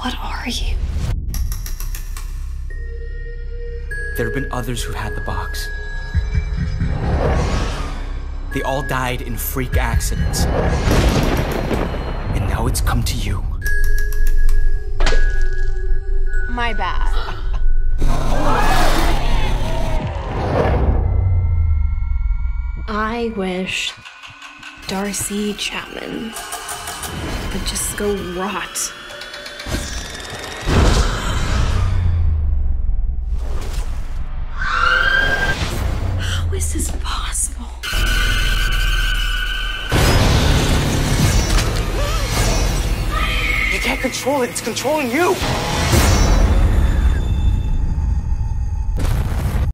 What are you? There have been others who had the box. They all died in freak accidents. And now it's come to you. My bad. I wish Darcy Chapman would just go rot. How is this possible? You can't control it, it's controlling you!